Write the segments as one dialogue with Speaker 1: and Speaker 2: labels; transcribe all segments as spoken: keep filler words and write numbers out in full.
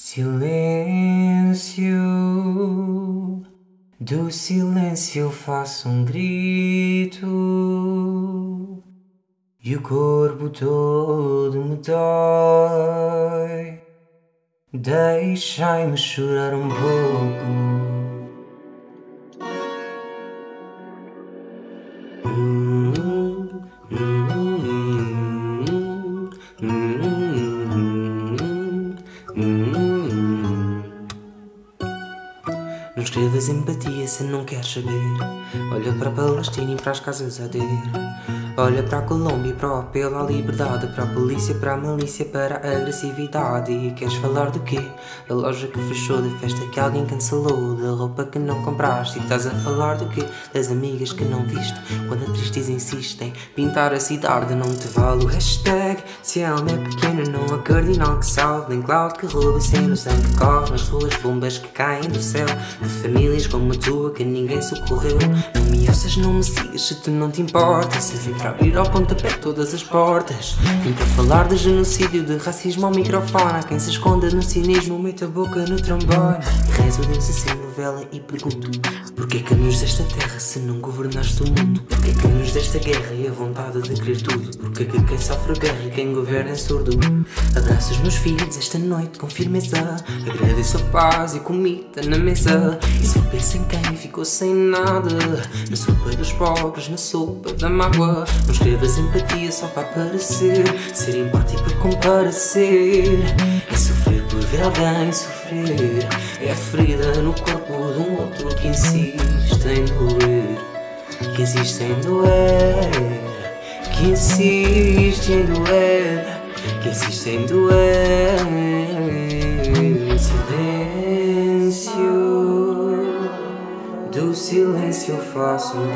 Speaker 1: Silêncio, do silêncio eu faço um grito e o corpo todo me dói. Deixai-me chorar um pouco. Não escrevas empatia se não queres saber. Olha para a Palestina e para as casas a arder. Olha para a Colômbia e para o apelo à liberdade. Para a polícia, para a malícia, para a agressividade. E queres falar do quê? Da loja que fechou, da festa que alguém cancelou, da roupa que não compraste. E estás a falar do quê? Das amigas que não viste, quando a tristeza insiste em pintar a cidade. Não te vale o hashtag. Se a alma é pequena, não há cardinal que salve, nem cloud que rouba, sem o sangue que corre nas ruas, bombas que caem do céu, de famílias como a tua que ninguém socorreu. Não me ouças, não me sigas se tu não te importas. Se vim para abrir ao pontapé todas as portas. Vim para falar de genocídio, de racismo ao microfone. Há quem se esconda no cinismo, mete a boca no trombone. E rezo a Deus assim novela e pergunto: porquê que nos desta terra se não governaste o mundo? Porquê que nos desta guerra e a vontade de querer tudo? Porquê que quem sofre guerra e quem governa é surdo? Abraço os meus filhos esta noite com firmeza. Agradeço a paz e comida na mesa. E só penso em quem ficou sem nada, na sopa dos pobres, na sopa da mágoa. Não escrevas empatia só para aparecer. Ser empático é comparecer. É sofrer por ver alguém sofrer. É a ferida no corpo de um outro que insiste em doer. Que insiste em doer. Que insiste em doer. Que insiste em doer. Silêncio, do silêncio eu faço um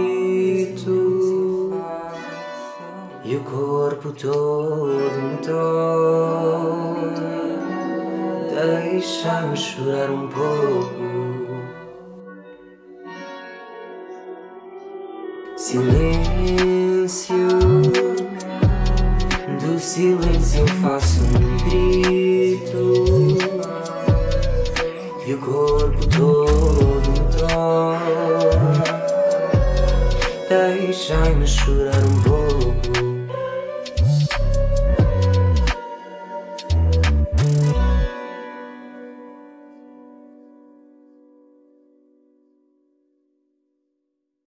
Speaker 1: grito e o corpo todo me dói. Deixa-me chorar um pouco. Silêncio, do silêncio eu faço um grito e o corpo todo me dói. Deixai-me chorar um pouco.